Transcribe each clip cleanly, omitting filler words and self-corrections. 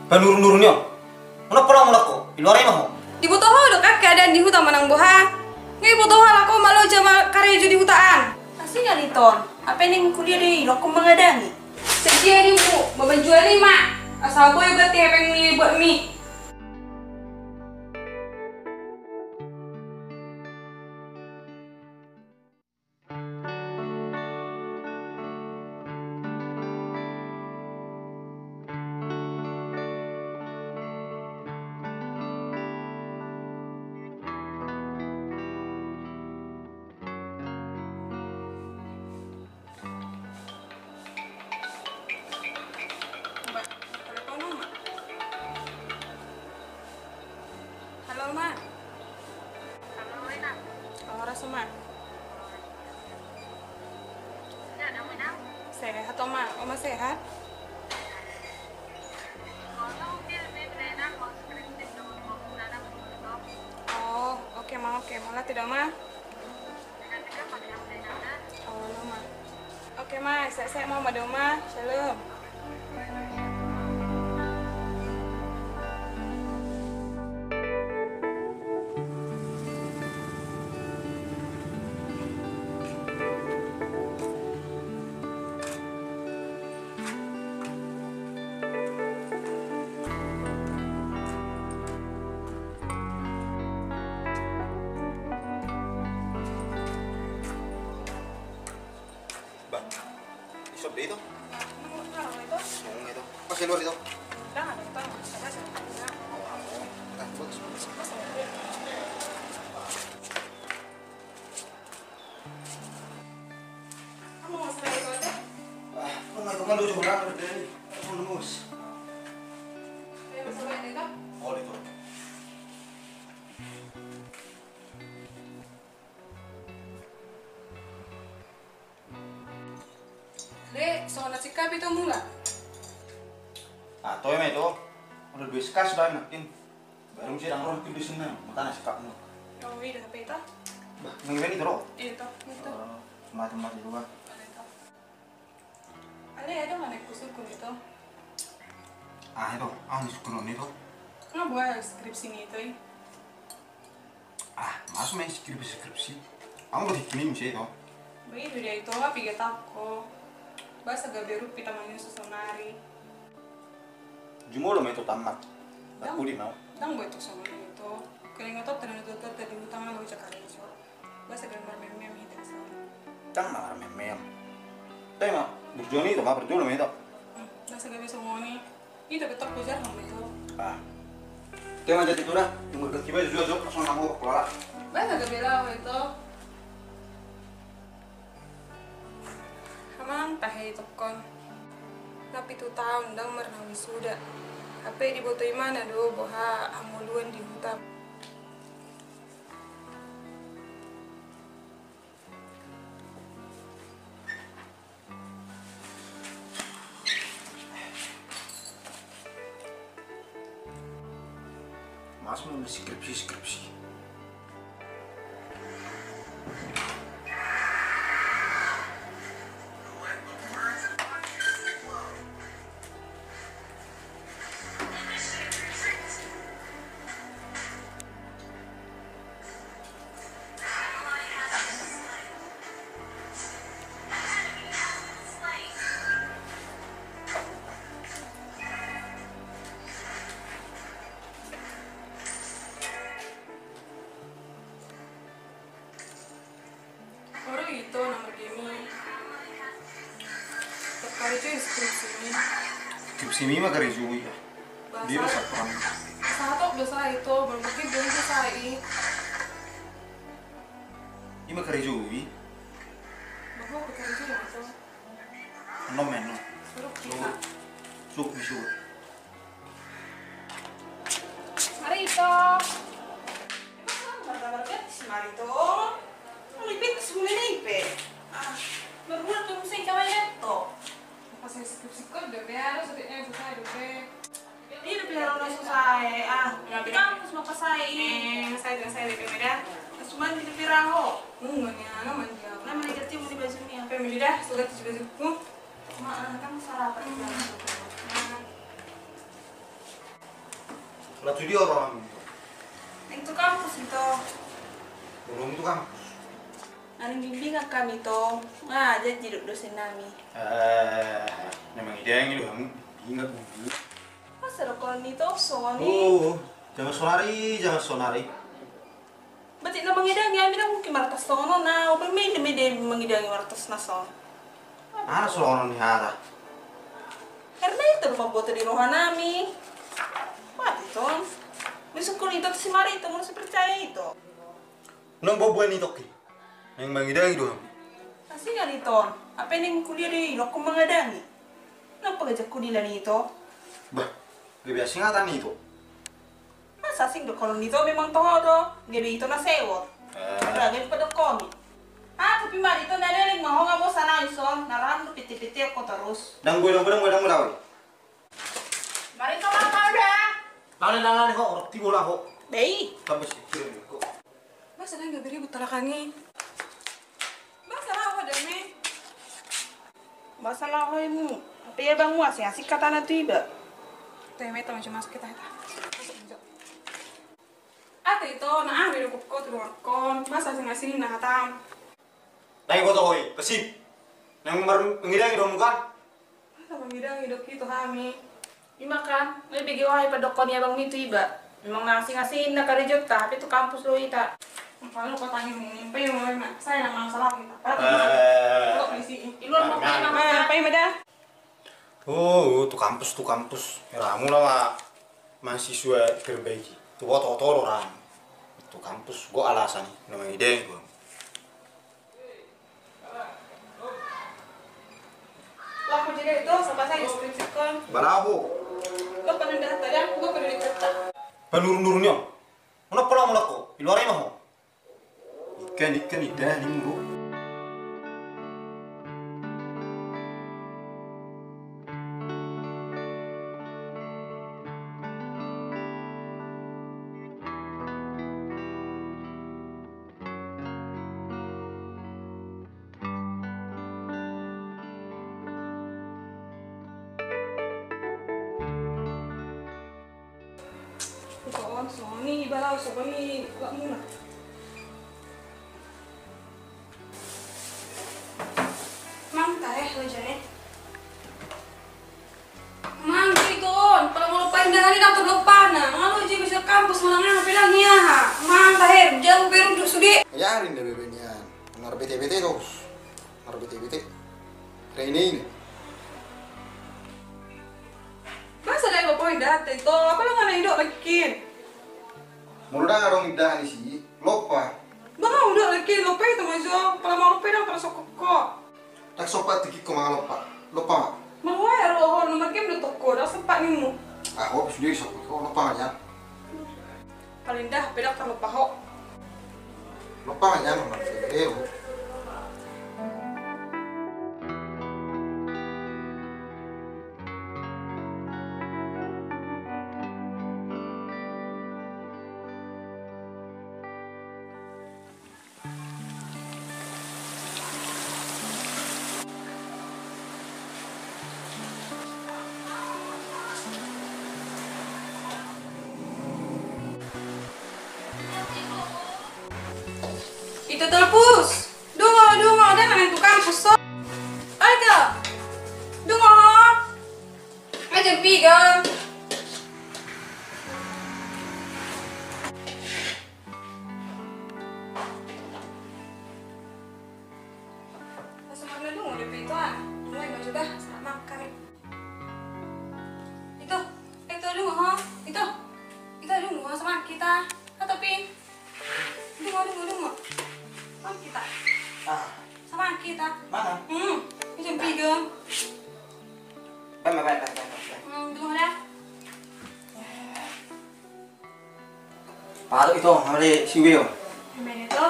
Panurun-nurunnya. Mana pulang mulako? Di luar emang. Di butuh do kak keadaan di hutan manang boha. Ngai butuh aku malu jama karya di hutan. Asli ngaliton. Apa ning kuliah di loko mengadangi? Sedia nih bu, bapak jual 5. Asal boy berarti hepeng nih buat mie. Halo ma. Halo Rina. Orang semua. Ya, ada Rina. Sehat oma sehat. Kalau dia Rina mau skripsi dulu mau nana mau Oh, oke ma, oke. Malah tidak ma. dengan tiga pakai yang Rina. Oh, no ma. Oke ma, saya mau madu ma. Shalom. Bang. Di shop deh itu. Itu? Ngomong itu. Pas di luar itu. Jangan, itu. Saya Ah, bagus. kamu mau serai itu aja? Ah, nggak itu kan lucu banget udah dari. Mau lemus. Saya bisa bayar itu? Oh, itu. Dek, soal nasi kapi itu mula. Ah, toh emang itu. Udah 2 sekas sudah nakin. Baru mesti orang di sini. Makanya sikapmu. Oh iya, HP itu? Bah, ngene itu loh. Itu. Macam-macam juga. Ale ada mana kusukun itu? Ah, itu. Ah, ini sukuron itu. Nggak buat skripsi ini itu. Ah, masuk main skripsi. Aku udah bikin sih itu. Begitu dia itu apa pikir tako. Bahasa gak beru pita manis susonari. Jumolo main itu tamat. Tak pudi mau. Dang buat itu sama itu. Kalian nggak tahu ternyata tadi utama lo cakap itu. Bahasa gambar meme itu sama. Tang marah mem. Tapi mah berjuang itu mah berjuang itu. Bahasa gak bisa ngomong itu betul kujar sama itu. Ah. Dia mah jadi itu dah. Tunggu ke kibai juga langsung nanggu keluar. Bahasa gak bela itu. Hamang tahe itu kon. Tapi tu tahun dang merna wisuda. HP di boto mana do boha amuluan di hutan. Mas mau skripsi. Orang itu nomor gini. Terkali itu skripsi ini. Skripsi mah kari juga. Dia Bahasa rusak orang. satu dosa itu bermungkin belum selesai. Ini mah kari juga. Bahwa bekerja itu. No men no. Suruh kita. Suk bisu. Mari itu. Emang berapa mari itu? Lipit sebenarnya ipe. Ah, berbuat tuh mesti cawe itu. Pas saya skripsi kok udah beres, sediknya susah udah. Ini udah biar orang selesai. Ah, Nggak kita harus mau selesai. saya di beda. Cuma di piraho. Nggak anak manja. Nah, manajer tim di bajunya. Pemilih dah, sudah 17 Maaf, kan sarapan. Sholat judi orang. Itu kampus itu. Belum itu kan. Anu bimbingan kami to. Aja jiduk dosen nami. Memang ide yang itu kamu ingat dulu. Masa lo kalau nito soalnya. Oh, jangan sonari. Berarti na mangidangi ami na mungkin martas tono na. O may mangidangi martas na so. Ana sono ni hara. Karena itu rumah buat di rohan nami. Mati to. Besok ko nito si Mari itu mau percaya itu. Nang bobo ni toki. Nang mangidang itu. Kasi nga nito. Apa yang kuliah di ilo kung mangadangi? Nang pagajak kuliah nito? Bah, biasa ngata ni itu. Masa sing do kalau nito memang todo. Gabi ito na sewot. Lagi pada komi. Ah, tapi Mari itu naleleng mau nga mo sana ison. Naran piti-piti ako terus. Dang gue. Mari ka mga udah. Nang ho, orti bola ho. Bayi. Tapos kirim ko. Basta lang gabi ribut talakangi. Basta lang ako dami. Masalah ko mo. Tapi ya bang mo asik kata na tiba. Teme tama cuma kita eta. Ate itu na ambil ko tuh kon. Basta sing na hatam. Nang ko to hoy, kasip. Nang mangidang itu kan. Basta pangidang hidup itu kami. Dimakan, lebih giwai pada dokon ya bang itu iba. Memang ngasih na karejot ta, tapi itu kampus lo ita. Kalau kau tanya ini, apa yang mau nak? Saya nak masalah kita. Kok polisi? Iluan mau kaya nama apa yang ada? Tuh kampus. Ramu lah mahasiswa terbaik. Tuh foto orang. Itu kampus, gua alasan nama ide gua. Lah aku jadi itu sampai saya skripsikan. Balaho. Lo pada data ya, gua pada dicerita. Penurun-nurunnya. Mana pola mulako? Iluarin mah. Ikan ida ni mulu. Kawan Sony balau sobani gak muna. Mang teh lo jane. Mang itu, kalau mau lupain dah ni dah lupa na. Ngalu je bisa kampus malang bilang ya. Mang teh jauh beru duk sudi. Ajarin deh bebenya. Nar BT terus. Nar BT. Training. Masa dah lupain data itu, apa lo ngana hidup lagi? Mulu dah ngarong ida ni si lupa. Bang udah lagi lupa itu masuk. Kalau mau lupa dah terus kok. Tak sopat tiki ko mga lupa. Mang wae ro nomor game do toko dah sempat nimu. Ako sendiri sok ko lupa aja. Paling dah beda terlupa ho. Lupa aja nomor video. Itu terpus. Dungo, ada yang tukang pusok. Ada. Dungo. Aja piga. Sebenarnya dungo di pituan. Mulai maju dah sama makan. Itu dungo. Itu dungo sama kita. Tapi dungo. Sama kita. Sama kita. Mana? Itu yang piga. Baik. Dungo dah. Paano ito? Hamari siweo. Gimana itu?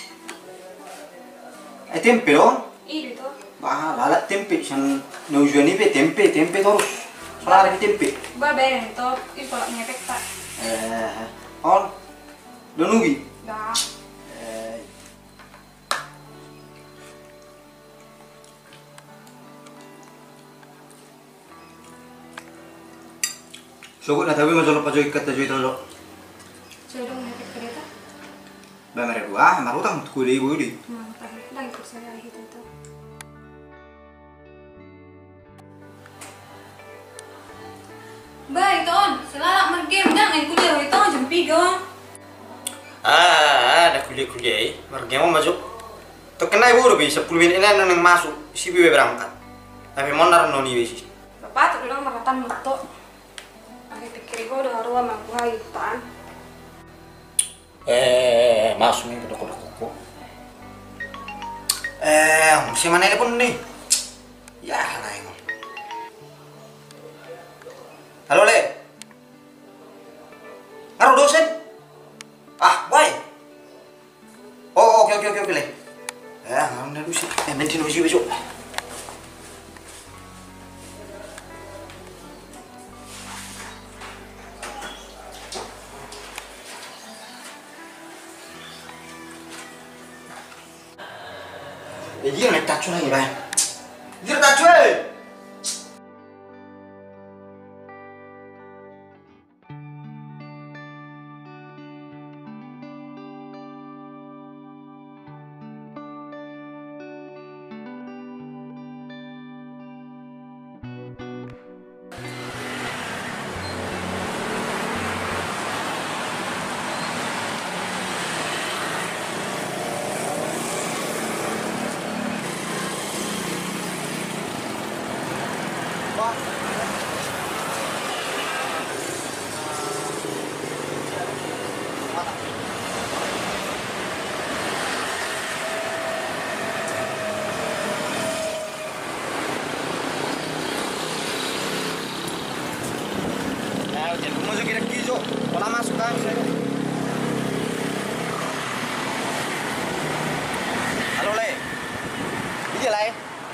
Tempe dong? Iya itu. Lalat tempe siyang naujuan ni tempe terus. Wala rin tempe. Babe itu. Itu kalau ngepek tak. On. Donugi. Dah. Sokok na tabi majolo pa joy kat joy tolo. Jodoh ngepet kereta. Ba mere gua marutang ku dei bu di. Mantap. Lagi percaya itu tuh. Baik, Ton. Selamat mergame dan main kuliah itu jam 3. Ada kuliah mergame mau masuk. Tuh kena ibu udah bisa 10 menit ini nang masuk si bibe berangkat. Tapi mondar noni besi. Bapak tuh bilang meratan moto. Aku pikir gua udah harus sama gua itu kan. Masuk nih kedok-kedok. Si mana ini pun nih? Ya, lain. Halo, Le. Ngaruh dosen? Boy. Oh, oke, Le. Ya, ngaruh dosen. Nanti nusi besok. Iya, naik tacu lagi, Bang. Iya, tacu, Pola masuk kan saya. Halo, Le. Iya, Le.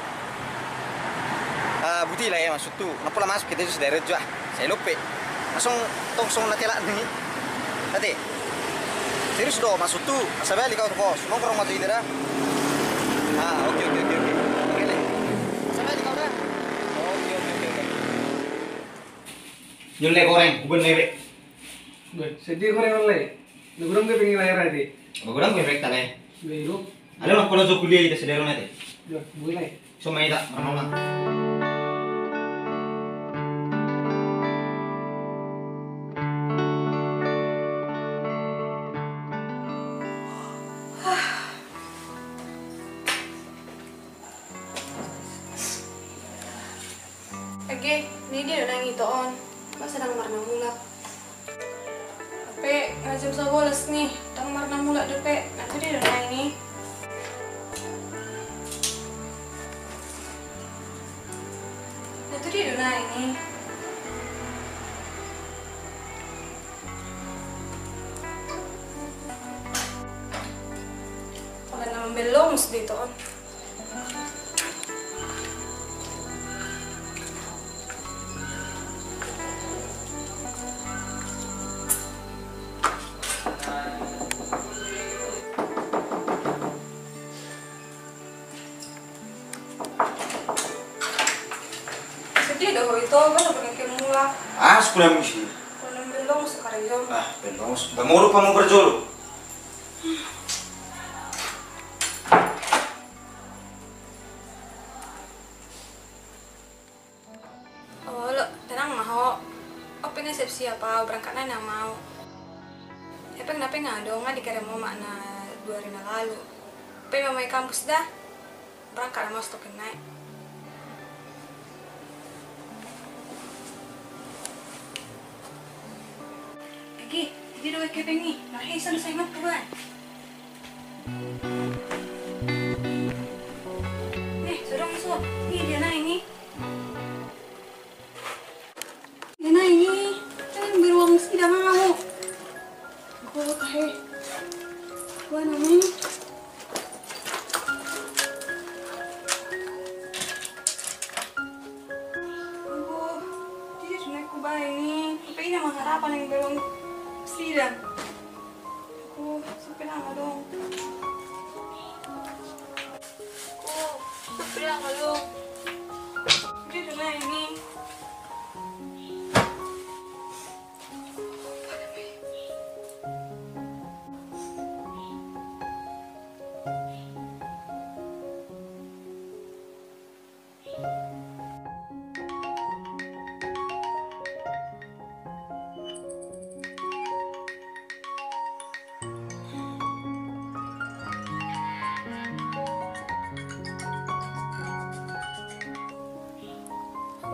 Buti lah ya maksud tuh. Kenapa pola masuk kita sudah rejah. Saya lupa. Langsung tongsong nanti lah nih. Tadi. Serius doh maksud tuh. Asa balik kau tuh kos. Nongkrong matu itu dah. Oke. Oke, Le. Asa balik kau dah. Oke. Nyul le goreng, ubun lebe. Sedih korang oleh, negurang ke pengen lahir aja. Bagurang gue rekta le. Begitu, Ada nak kalau kuliah kita sedero nanti. boleh. So mai tak ramang. Oke, ini dia udah nangis on. Mas sedang marna mulak. Tapi ngajak sa boles nih, sedang marna mulak depe. Nanti dia udah nangis nih. Nanti dia udah nangis nih. Kalau nama belum mesti itu on. Sedih dah itu, kan udah pakai mula. Sekolah musik. Kalau belum sekarang. Belum. Bangoro pa mo berjolo. Oh, lo tenang mah, oh pengen siapa berangkatnya nggak mau. Kenapa nggak dong, nggak dikira mau makna 2 hari lalu. Pengen mau kampus dah, berangkat mau stok naik. Lagi, jadi dua kepeng nih, lahir selesai mat tuan. Sudah masuk, nih dia naik nih. Nah ini kan beruang sidang mau. Gua kayak gua namanya. Gua dia cuma kubah ini. Tapi ini mah harapan yang beruang sidang. Aku sampai lama dong. Aku sampai lama dong. Dia cuma ini.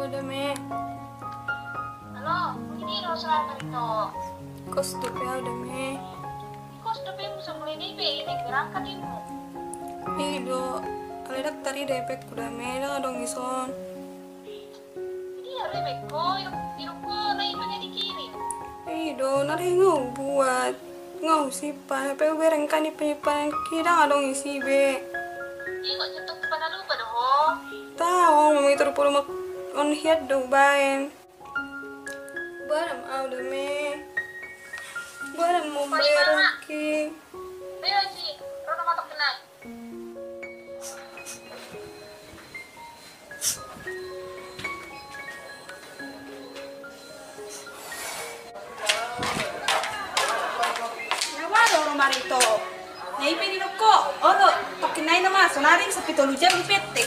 udah me. Halo, ini Rosalan Marito. Kos tuh ya udah me. Kos tapi musuh mulai ini berangkat ibu. Ido, kali tadi depek udah me, dah dong ison. Iya, Rebeko, irukku naik banyak dikirim. Ido, nari ngau buat ngau sipan, tapi berengkan di penyipan kira dong isi be. Iya, kok jatuh pada lupa doh. Tahu, mami itu rupa rumah on hiat dong baen. Barang udah me. Barang mau beraki. Ayo sih, Rono matok kenal. Marito. Nyai pedi ko. Oro, tokinay na mas. Sonaring sa pitolo jam ipete.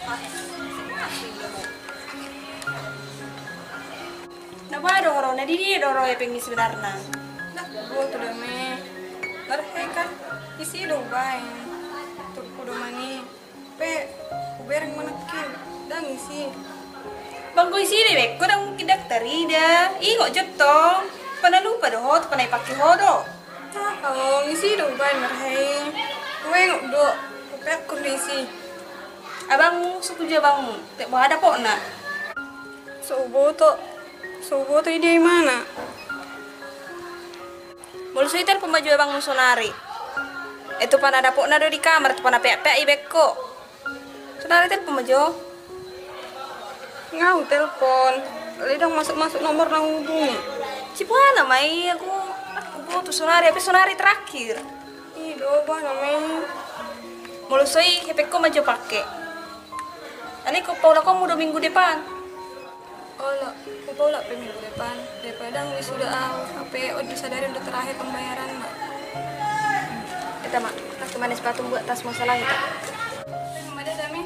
Nabado oro, nadidi oro epeng ni sebenarnya. Dah, gua tuh udah me. Barang kan isi dong baen. Tuh kudu mangi. Pe, bereng manakin. Dah ngisi. Bang ko isi deh, ko dang kidak tarida. Ih kok jotong. Panalupa doh, panay paki hodo. Tahu ngisi dong baen marhai. Gue ngok pek kondisi. Abang setuju bang, tak ada kok nak. Subuh tuh ide mana? Mulu suitel pemaju abang musonari. Itu pan ada pok nado di kamar, itu pan pek ibek kok. Sonari tel pemaju. Ngau telepon. Lidang masuk nomor nang hubungi. Cipuana mai aku butuh sonari, tapi sonari terakhir. Ih, doba namanya. Mulu soi ibek kok maju pakai. Ani ko paula ko mudo minggu depan. Oh lah, aku lah minggu depan. Daripada nggak sudah HP disadarin udah terakhir pembayaran mak. Kita mak, aku mana sepatu buat tas masalah itu. Ada dami.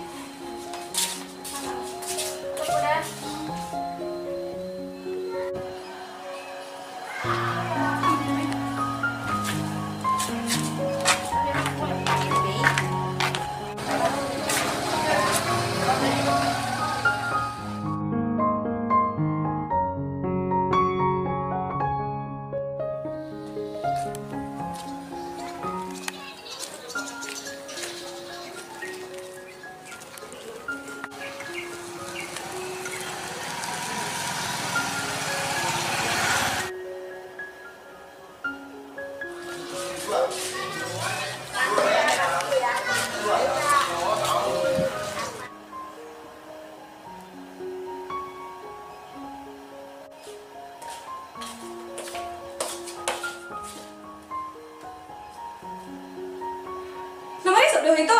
Udah. Namanya sudah itu.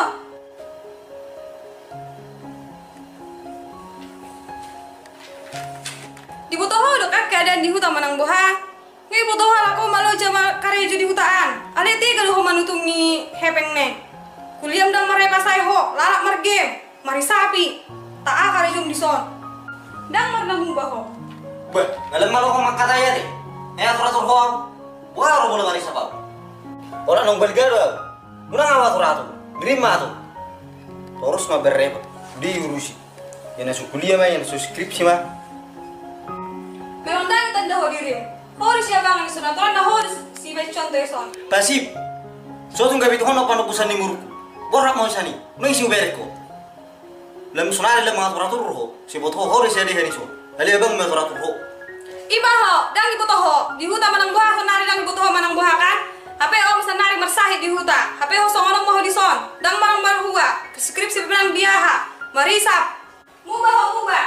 Dibutuh udah kan keadaan di hutan manang boha. Ngai butuh aku malu coba karya di hutan. Ada tiga lu manutung ni hepeng ne. Kuliah dang marai pasai ho, lalak margem, mari sapi. Tak karya jom di son. Dang marnang hubah ho. Bah, alam malu ko makata ya deh. Atur ho. Wah, ro boleh mari sabab. Orang nong belgado. Muna nga maturato, grima to. Terus nga berreba, diurusi. Yan ang sukuliya ma, yan ang suskripsi ma. Memang dah tanda ho dirim. Harus siapa yang sunat, orang dah harus si becon tu son. Pasip, so tung gabi tuhon apa nukusan ni muruku. Borak mau sani, may si uberko. Lam sunari lam maturato ho, si boto harus ya di hari so. Ali abang maturato ho. Iba ho, dang dibutuh ho. Di hutan manang buah, sonari dang dibutuh manang buah kan? HP om senari mersahit di huta. HP ho songonong mau di son. Dang marang baru hua. Skripsi bilang dia ha. Marisap. Mubah ho mubah.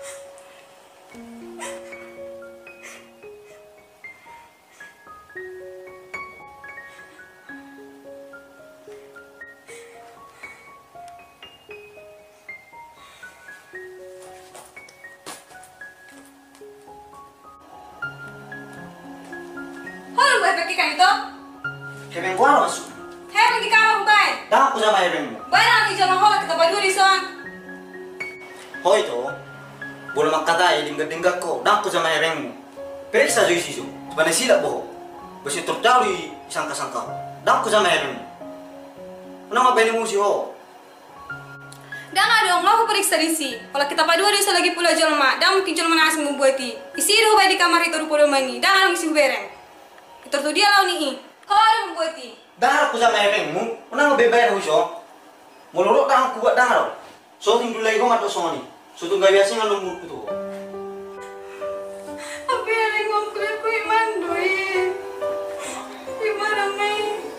Halo gue pekikan itu. Kebeng buah masuk. Hei di kamar bukan. Dah aku sama hebeng. Bayar nanti jangan hola kita baju di son. Ho itu, boleh makata ya dinggat ko. Dah aku sama hebeng. Periksa jo isi jo. Bana sila boh. Besi tertawi sangka-sangka. Dah aku sama hebeng. Kenapa beli musi ho? Dan ada dong, aku periksa risi. Kalau kita padua risi lagi pula jelma, dan mungkin jelma nasi membuati. Isi doh di kamar itu rupa mani, dan ada isi bereng. Itu tuh dia lau nih. Kau ada membuati. Dah aku sama efengmu, pernah ngebebayar huso. Muluruk dah aku buat dah lo. So tinggal lagi kau matu soni. So tu gak biasa ngalung mulut tu. Apa yang ngom kulit ku iman doi. Gimana mai?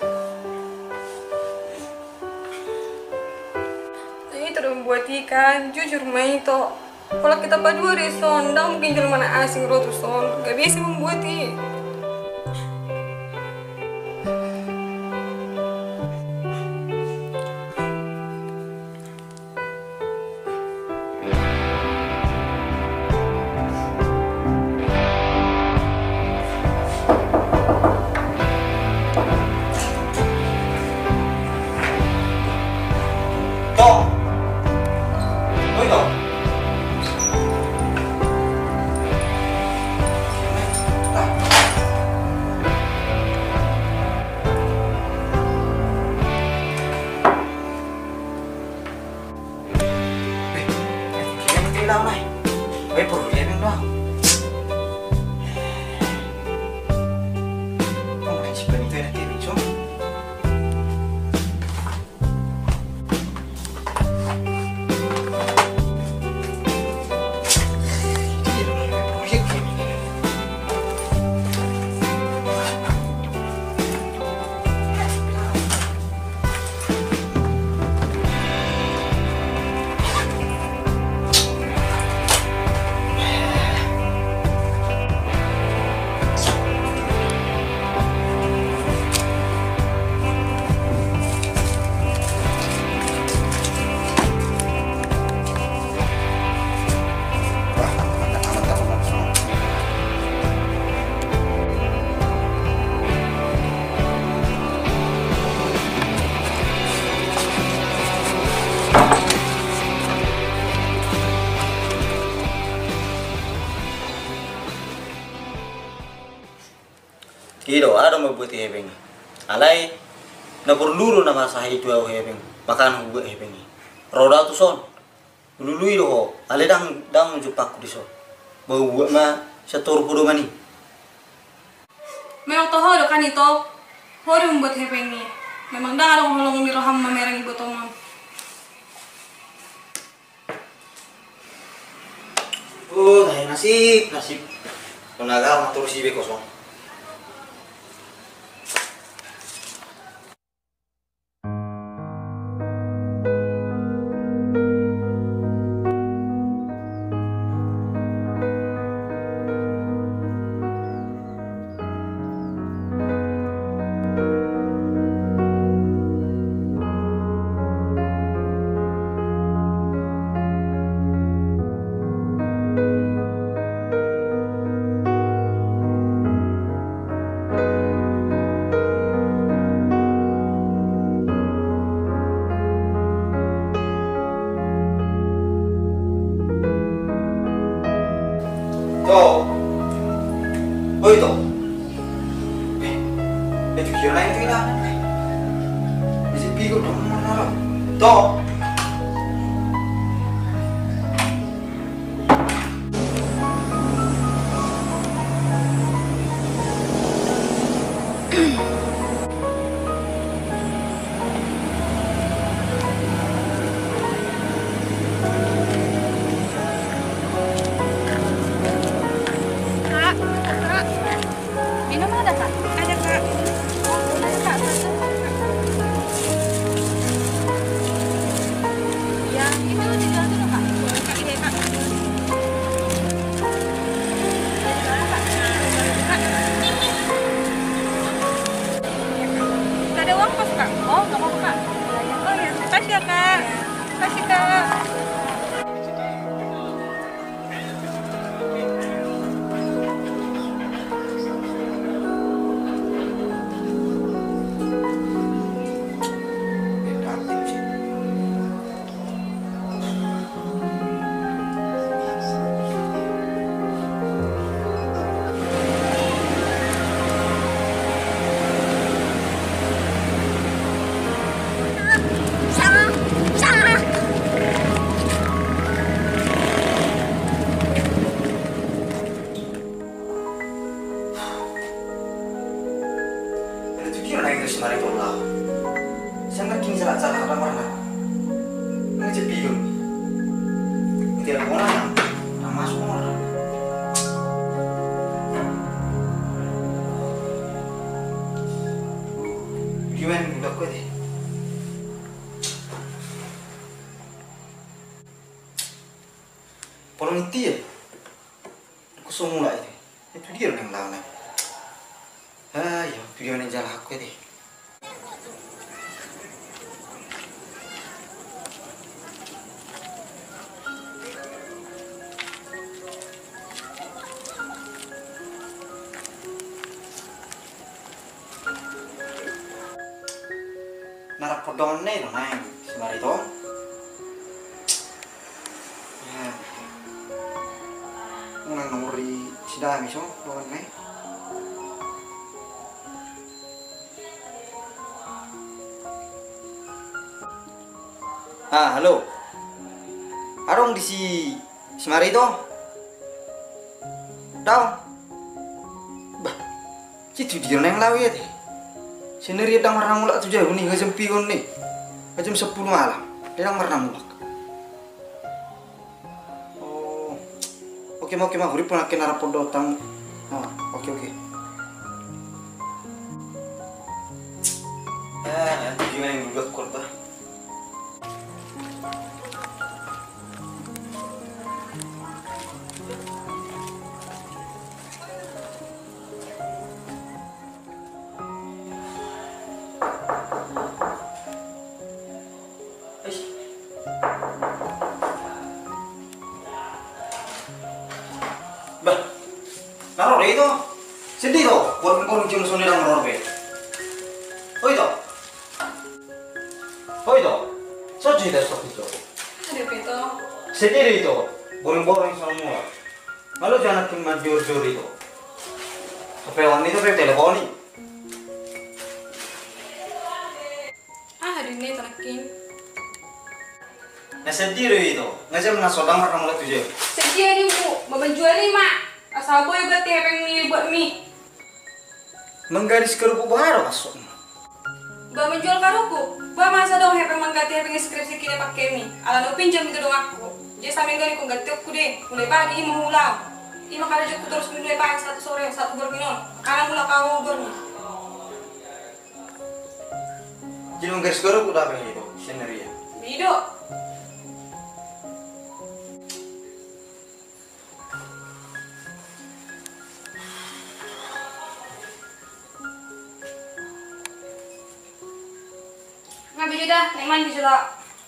Ini terus membuat ikan, jujur mai to. Kalau kita berdua reson, dah mungkin jelma mana asing rotuson. Gak biasa membuat i. Kiro ada mau buat hebeng. Alai na perlu na masa itu au hebeng. Makan buat hebeng. Roda tu son. Lului doh. Ale dang jupak di son. Bau buat ma setor pudo mani. Memang toh ada kan itu. Hori membuat hebeng ni. Memang dah ada holong miroham mamerang ibu tomam. Oh, dah nasib. Penaga matur si be kosong. Oi to. Itu kira lain tu dah. Mesti pergi dong mana? To. Inggris mari tolak. Saya kini salah ada mana? Ini cepi dulu. Tidak orang yang masuk orang. Gimana udah kau deh? Polong itu ya, aku semula itu dia yang lawan. Ya, video ini jalan aku deh. Narap podongan nih dong main, semari itu. Ya, ngang nomori sudah miso, doang nih. Ah, halo. Arong di si Mari itu. Daw. Bah. Citu dia nang lawi ya. Sendiri dang marang mulak tu jauh nih ngajam pion nih. Ngajam 10 malam. Dia dang marang mulak. Oh. Oke mau huri pun akan arap podo tang. Oh, oke. Ya, gimana yang buat korban? Bah, naruh deh itu, sedih tuh, buat cium suni dan naruh deh. Oh itu, so jadi dah sok itu. Ada pito. Sedih itu, borong semua. Malu jangan cuma jor itu. Sampai orang itu pakai telepon nih. Hari ini terakin. Nah sedih itu, ngajak menasodang orang mulai tujuh. Sedia ni bu, menjual ni mak. Asal boy berarti yang ni buat mie. Menggaris kerupuk baru masuk. Ba menjual karuku. Ba masa dong hepeng mengganti hepeng skripsi kini pakai mie. Ala no pinjam itu dong aku. Jadi sampai gani ku ganti aku deh. Mulai pagi mau ulang. Ima kada joko terus mulai pagi 1 sore 1 berminum. Karena mulai kau bermi. Jadi menggaris kerupuk udah apa itu? Sendiri ya. Bido. Ngabi dah, neng mandi jela.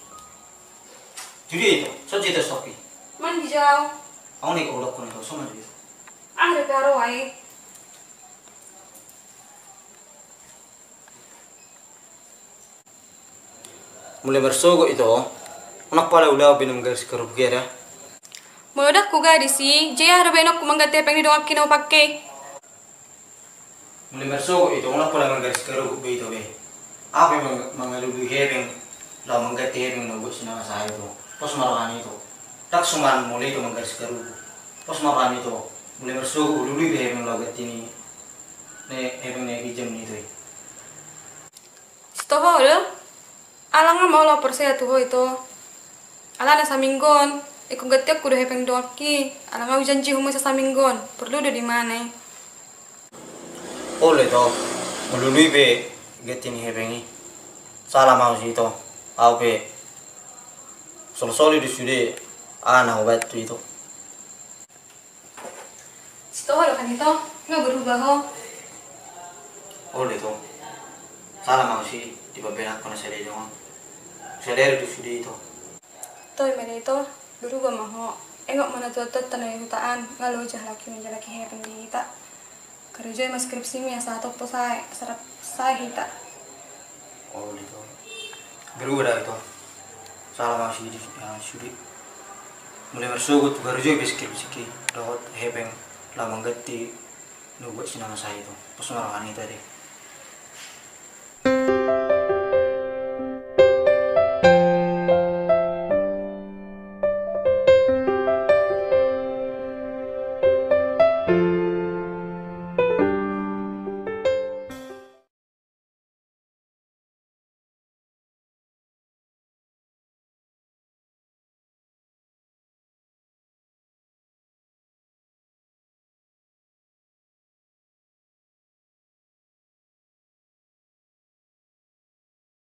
Jadi itu, so jadi stopi. Mandi jauh. Aku nih kalau udah kuning sama jadi. Ada karo ai. Mulai bersogok itu, anak pala udah binum garis kerupuk ya. Meledak ku gadis sih, jaya ada benok ku mengganti apa yang didongak kino pakai. Mulai bersogok itu, anak pala garis kerupuk itu be. Apa yang mengalui hepeng, lah mengganti hepeng nunggu sinama saya itu. Pos marahan itu, tak suman mulai itu menggaris kerupuk. Pos marahan itu, mulai bersogok dulu be hepeng logat ini. Ne hepeng ne jam itu. Stoho udah. Alang mau lapor saya tuh itu. Alang ada saminggon. Ikut getiak kudu hepeng doaki. Alang mau janji humus saminggon. Perlu udah di mana? Oleh to, melului be getini hepengi. Salah mau sih to, au be. Sol-soli di sude, ana obat tu itu. Stoho udah kan itu nggak berubah ho. Oleh to, salah mau sih di beberapa kona saya doang. Saya di sude itu. Toh mana itu berubah mah ho. Enggak mana tuh tanah hutaan ngalu laki hepeng di kita. Kerja mas skripsi mi satu po saya serap saya hita. Oh itu. Berubah dah itu. Salah masih di sudi. Mulai bersugut kerja skripsi ki. Dot hepeng lama ganti nunggu sinama saya itu. Pas marahan itu tadi.